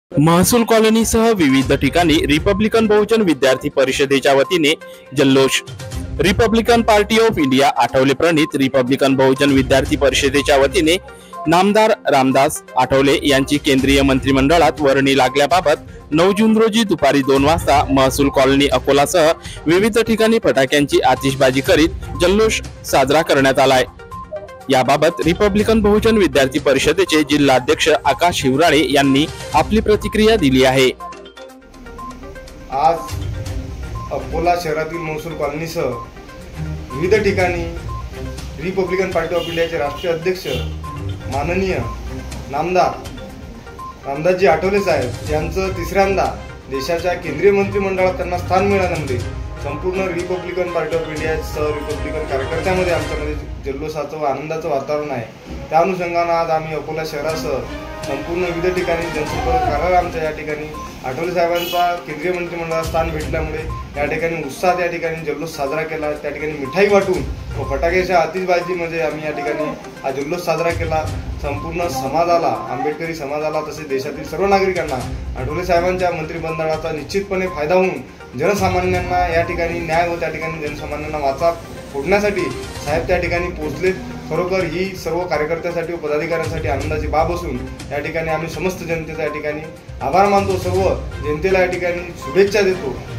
महसूल कॉलनीसह विविध ठिकाणी रिपब्लिकन बहुजन विद्यार्थी परिषदेच्या वतीने जल्लोष। Republican party of India Athawale प्रणित रिपब्लिकन बहुजन विद्यार्थी परिषदेच्या वतीने नामदार रामदास आठवले यांची केंद्रीय मंत्रिमंडळात वर्णी लागल्याबाबत 9 जून रोजी दुपारी 2 वाजता महसूल कॉलनी अकोलासह विविध ठिकाणी फटाक्यांची आतिषबाजी करीत जल्लोष साजरा करण्यात आलाय। याबाबत रिपब्लिकन बहुजन विद्यार्थी परिषदेचे जिल्हाध्यक्ष आकाश हिवराळे यांनी आपली प्रतिक्रिया दिली आहे। आज अकोला शहरातील महसूल कॉलनीसह विविध ठिकाणी रिपब्लिकन पार्टी ऑफ इंडियाचे राष्ट्रीय अध्यक्ष माननीय नामदार रामदासजी आठवले साहेब यांचं तिसऱ्यांदा देशाच्या केंद्रीय मंत्रिमंडळात त्यांना स्थान मिळाल्यामुळे संपूर्ण रिपब्लिकन पार्टी ऑफ इंडियासह रिपब्लिकन कार्यकर्त्यांमध्ये आमच्यामध्ये जल्लोषाचं व आनंदाचं वातावरण आहे। त्या अनुषंगाने आज आम्ही अकोला शहरासह संपूर्ण विविध ठिकाणी जनसंपर्क कार्यालय आमच्या या ठिकाणी आठवले साहेबांचा केंद्रीय मंत्रिमंडळात स्थान भेटल्यामुळे या ठिकाणी उत्साहात या ठिकाणी जल्लोष साजरा केला। त्या ठिकाणी मिठाई वाटून व फटाक्याच्या आतिषबाजीमध्ये आम्ही या ठिकाणी हा जल्लोष साजरा केला। संपूर्ण समाजाला, आंबेडकरी समाजाला तसेच देशातील सर्व नागरिकांना आठवले साहेबांच्या मंत्रिमंडळाचा निश्चितपणे फायदा होऊन जनसामान्यांना या ठिकाणी न्याय व त्या ठिकाणी जनसामान्यांना वाचा फोडण्यासाठी साहेब त्या ठिकाणी पोहोचले। खरोखर ही सर्व कार्यकर्त्यांसाठी व पदाधिकाऱ्यांसाठी आनंदाची बाब असून या ठिकाणी आम्ही समस्त जनतेचा या ठिकाणी आभार मानतो, सर्व जनतेला या ठिकाणी शुभेच्छा देतो।